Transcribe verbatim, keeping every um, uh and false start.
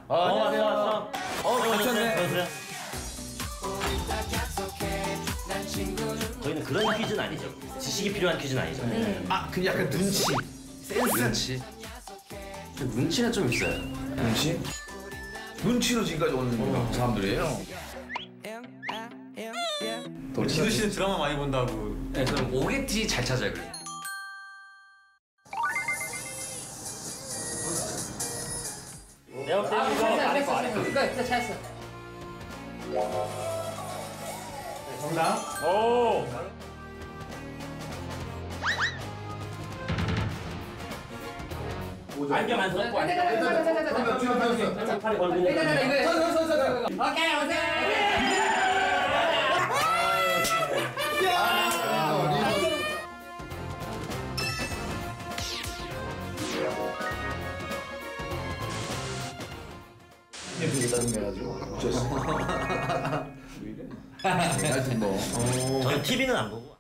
어, 안녕하세요. 어, 괜찮네. 저희는 그런 퀴즈는 아니죠. 지식이 필요한 퀴즈는 아니죠. 음. 아, 그 약간 눈치. 센스. 눈치. 눈치가 좀 있어요. 눈치? 눈치로 지금까지 오는 어. 사람들이에요. 지도 씨는 드라마 많이 본다고. 네, 그럼 오게티 잘 찾아요. 그래. 내가 볼 때는 이거 아래 거 아래 거. 이거 이거 찾았어. 정답. 오. 안경 안 썼고 안경. 팔이 걸고 있는 거. 오케이 오케이. 예쁘게 짜증내가지고 웃겼어. 하여튼 뭐 저는 티비는 안 보고.